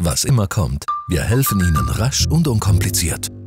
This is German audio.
Was immer kommt, wir helfen Ihnen rasch und unkompliziert.